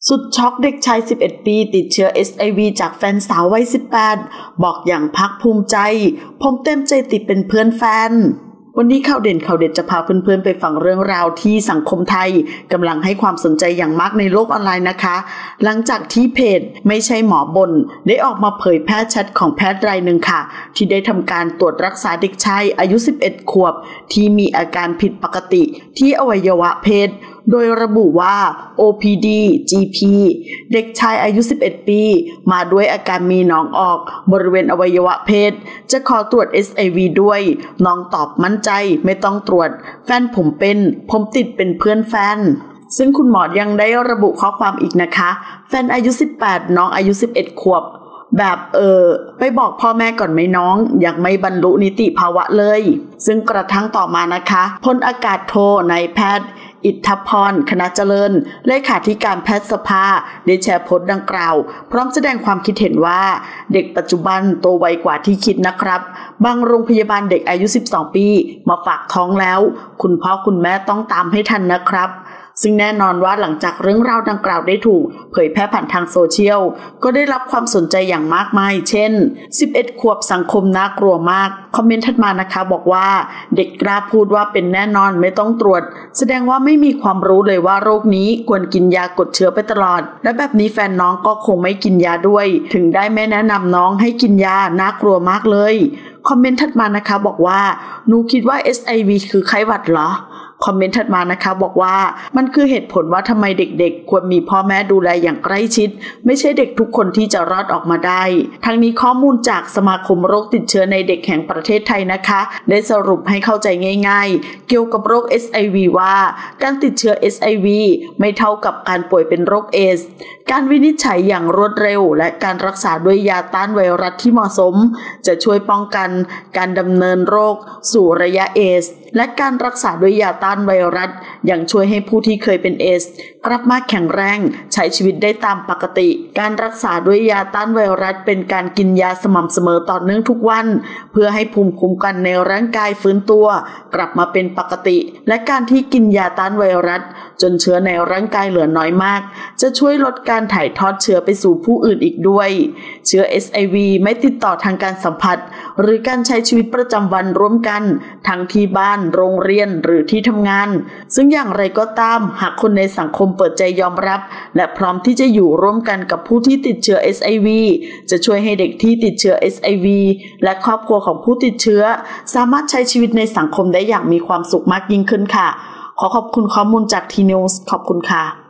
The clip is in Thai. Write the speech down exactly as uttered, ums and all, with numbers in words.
สุดช็อกเด็กชายสิบเอ็ดปีติดเชื้อ เอส ไอ วี จากแฟนสาววัยสิบแปดบอกอย่างภาคภูมิใจผมเต็มใจติดเป็นเพื่อนแฟนวันนี้ข่าวเด่นข่าวเด็ดจะพาเพื่อนๆไปฟังเรื่องราวที่สังคมไทยกำลังให้ความสนใจอย่างมากในโลกออนไลน์นะคะหลังจากที่เพจไม่ใช่หมอบนได้ออกมาเผยแพร่แชทของแพทย์รายหนึ่งค่ะที่ได้ทำการตรวจรักษาเด็กชายอายุสิบเอ็ดขวบที่มีอาการผิดปกติที่อวัยวะเพศโดยระบุว่า โอ พี ดี จี พี เด็กชายอายุสิบเอ็ดปีมาด้วยอาการมีหนองออกบริเวณอวัยวะเพศจะขอตรวจ เอส ไอ วี ด้วยน้องตอบมั่นใจไม่ต้องตรวจแฟนผมเป็นผมติดเป็นเพื่อนแฟนซึ่งคุณหมอยังได้ระบุข้อความอีกนะคะแฟนอายุสิบแปดน้องอายุสิบเอ็ดขวบแบบเออไปบอกพ่อแม่ก่อนไหมน้องยังไม่บรรลุนิติภาวะเลยซึ่งกระทั่งต่อมานะคะพลอากาศโทนายแพทย์อิทธพรคณะเจริญเลขาธิการแพทยสภาได้แชร์โพสต์ดังกล่าวพร้อมแสดงความคิดเห็นว่าเด็กปัจจุบันโตไวกว่าที่คิดนะครับบางโรงพยาบาลเด็กอายุสิบสองปีมาฝากท้องแล้วคุณพ่อคุณแม่ต้องตามให้ทันนะครับซึ่งแน่นอนว่าหลังจากเรื่องราวดังกล่าวได้ถูกเผยแพร่ผ่านทางโซเชียลก็ได้รับความสนใจอย่างมากมายเช่นสิบเอ็ดขวบสังคมน่ากลัวมากคอมเมนต์ถัดมานะคะบอกว่าเด็กกล้าพูดว่าเป็นแน่นอนไม่ต้องตรวจแสดงว่าไม่มีความรู้เลยว่าโรคนี้ควรกินยากดเชื้อไปตลอดและแบบนี้แฟนน้องก็คงไม่กินยาด้วยถึงได้ไม่แนะนำน้องให้กินยาน่ากลัวมากเลยคอมเมนต์ถัดมานะคะบอกว่าหนูคิดว่า เอส ไอ วี คือไข้หวัดเหรอคอมเมนต์ถัดมานะคะบอกว่ามันคือเหตุผลว่าทำไมเด็กๆควรมีพ่อแม่ดูแลอย่างใกล้ชิดไม่ใช่เด็กทุกคนที่จะรอดออกมาได้ทั้งนี้ข้อมูลจากสมาคมโรคติดเชื้อในเด็กแห่งประเทศไทยนะคะได้สรุปให้เข้าใจง่ายๆเกี่ยวกับโรค เอส ไอ วี ว่าการติดเชื้อ เอส ไอ วี ไม่เท่ากับการป่วยเป็นโรคเอดส์การวินิจฉัยอย่างรวดเร็วและการรักษาด้วยยาต้านไวรัสที่เหมาะสมจะช่วยป้องกันการดำเนินโรคสู่ระยะเอดส์และการรักษาด้วยยาต้านไวรัสยังช่วยให้ผู้ที่เคยเป็นเอดส์กลับมาแข็งแรงใช้ชีวิตได้ตามปกติการรักษาด้วยยาต้านไวรัสเป็นการกินยาสม่ำเสมอต่อเนื่องทุกวันเพื่อให้ภูมิคุ้มกันในร่างกายฟื้นตัวกลับมาเป็นปกติและการที่กินยาต้านไวรัสจนเชื้อในร่างกายเหลือน้อยมากจะช่วยลดการถ่ายทอดเชื้อไปสู่ผู้อื่นอีกด้วยเชื้อ เอส ไอ วี ไม่ติดต่อทางการสัมผัสหรือการใช้ชีวิตประจำวันร่วมกันทั้งที่บ้านโรงเรียนหรือที่ทำงานซึ่งอย่างไรก็ตามหากคนในสังคมเปิดใจยอมรับและพร้อมที่จะอยู่ร่วมกันกับผู้ที่ติดเชื้อ เอส ไอ วี จะช่วยให้เด็กที่ติดเชื้อ เอส ไอ วี และครอบครัวของผู้ติดเชื้อสามารถใช้ชีวิตในสังคมได้อย่างมีความสุขมากยิ่งขึ้นค่ะขอขอบคุณข้อมูลจากทีนิวส์ขอบคุณค่ะ